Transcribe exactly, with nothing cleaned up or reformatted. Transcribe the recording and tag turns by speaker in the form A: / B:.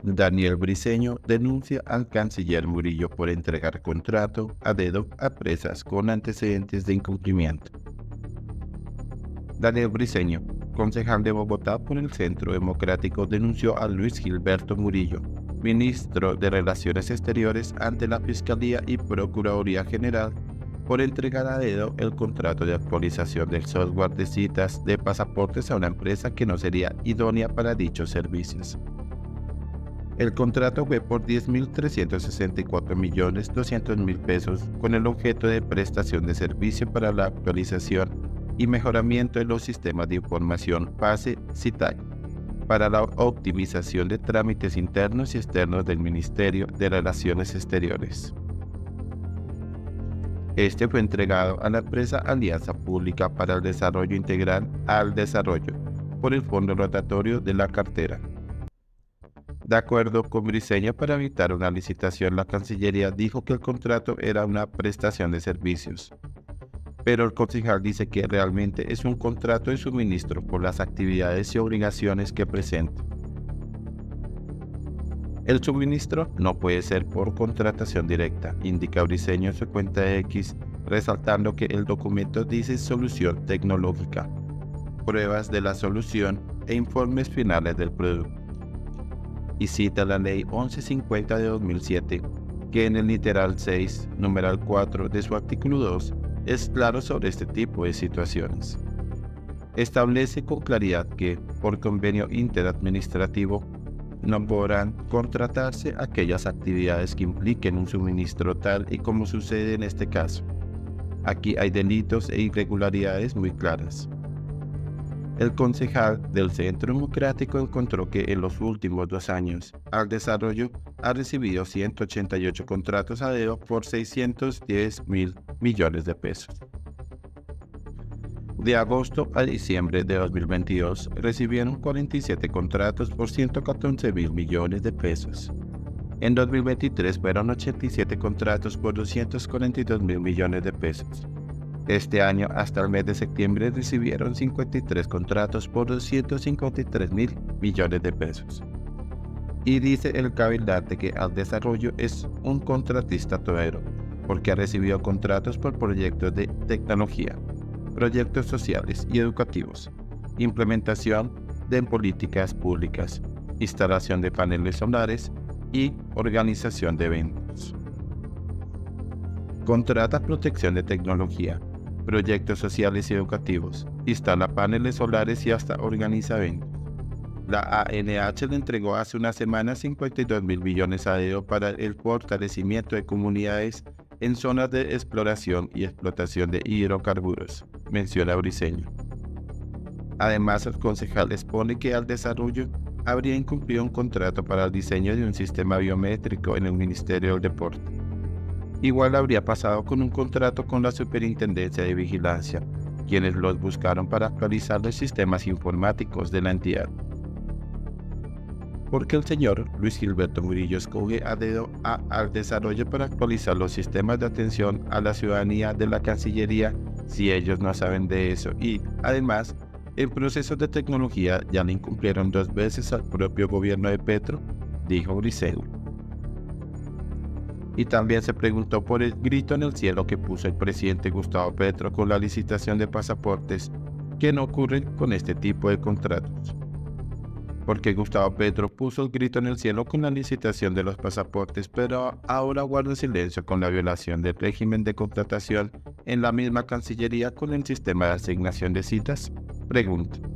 A: Daniel Briceño denuncia al canciller Murillo por entregar contrato a dedo a presas con antecedentes de incumplimiento. Daniel Briceño, concejal de Bogotá por el Centro Democrático, denunció a Luis Gilberto Murillo, ministro de Relaciones Exteriores, ante la Fiscalía y Procuraduría General por entregar a dedo el contrato de actualización del software de citas de pasaportes a una empresa que no sería idónea para dichos servicios. El contrato fue por diez mil trescientos sesenta y cuatro millones doscientos mil pesos con el objeto de prestación de servicio para la actualización y mejoramiento de los sistemas de información PASE-CITAC para la optimización de trámites internos y externos del Ministerio de Relaciones Exteriores. Este fue entregado a la empresa Alianza Pública para el Desarrollo Integral al Desarrollo por el Fondo Rotatorio de la Cartera. De acuerdo con Briceño, para evitar una licitación, la Cancillería dijo que el contrato era una prestación de servicios, pero el concejal dice que realmente es un contrato de suministro por las actividades y obligaciones que presenta. El suministro no puede ser por contratación directa, indica Briceño en su cuenta de X, resaltando que el documento dice solución tecnológica, pruebas de la solución e informes finales del producto. Y cita la Ley once cincuenta de dos mil siete, que en el literal seis, numeral cuatro de su artículo dos, es claro sobre este tipo de situaciones. Establece con claridad que, por convenio interadministrativo, no podrán contratarse aquellas actividades que impliquen un suministro tal y como sucede en este caso. Aquí hay delitos e irregularidades muy claras. El concejal del Centro Democrático encontró que en los últimos dos años, al desarrollo ha recibido ciento ochenta y ocho contratos a dedo por seiscientos diez mil millones de pesos. De agosto a diciembre de dos mil veintidós, recibieron cuarenta y siete contratos por ciento catorce mil millones de pesos. En dos mil veintitrés fueron ochenta y siete contratos por doscientos cuarenta y dos mil millones de pesos. Este año, hasta el mes de septiembre, recibieron cincuenta y tres contratos por doscientos cincuenta y tres mil millones de pesos. Y dice el cabildante que al desarrollo es un contratista todero, porque ha recibido contratos por proyectos de tecnología, proyectos sociales y educativos, implementación de políticas públicas, instalación de paneles solares y organización de eventos. Contrata protección de tecnología, proyectos sociales y educativos, instala paneles solares y hasta organiza eventos. La A N H le entregó hace una semana cincuenta y dos mil millones a dedo para el fortalecimiento de comunidades en zonas de exploración y explotación de hidrocarburos, menciona Briceño. Además, el concejal expone que al desarrollo habría incumplido un contrato para el diseño de un sistema biométrico en el Ministerio del Deporte. Igual habría pasado con un contrato con la Superintendencia de Vigilancia, quienes los buscaron para actualizar los sistemas informáticos de la entidad. Porque el señor Luis Gilberto Murillo escoge a dedo a al desarrollo para actualizar los sistemas de atención a la ciudadanía de la Cancillería si ellos no saben de eso y, además, en procesos de tecnología ya le incumplieron dos veces al propio gobierno de Petro, dijo Briceño. Y también se preguntó por el grito en el cielo que puso el presidente Gustavo Petro con la licitación de pasaportes, que no ocurre con este tipo de contratos. Porque Gustavo Petro puso el grito en el cielo con la licitación de los pasaportes, pero ahora guarda silencio con la violación del régimen de contratación en la misma Cancillería con el sistema de asignación de citas. Pregunta.